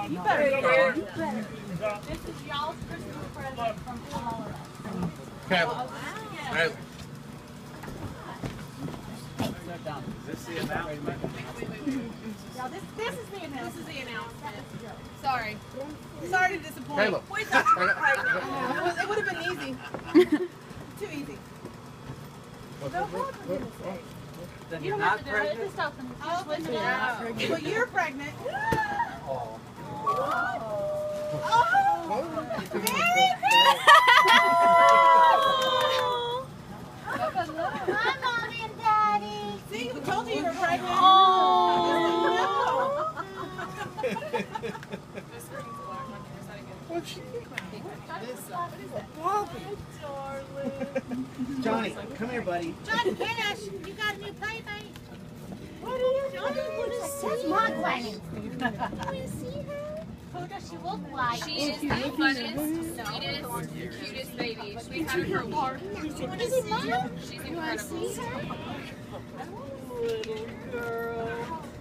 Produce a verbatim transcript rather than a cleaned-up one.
You better get it. You better. This is y'all's Christmas present from all of us. Caleb. Caleb. Is this the announcement? Now this, this is the announcement. This is the announcement. Sorry. Sorry to disappoint. Caleb. Wait, that's right. It, was, it would have been easy. Too easy. No, what for goodness sake. Then You you're don't have not to do it. pregnant? Just open it. I'll Just open lift it it up. up. Well, you're pregnant. Oh. Oh! Merry Hi, Mommy and Daddy. See, we told you you were pregnant. Oh. What's she Johnny, come here, buddy. Johnny, finish. You got a new playmate. What are you doing? That's my granny. Want to see her? Who does she look like? She is the funniest, sweetest, cutest baby. We've had her for a while. Is it Mama? She's incredible. See her? Little girl.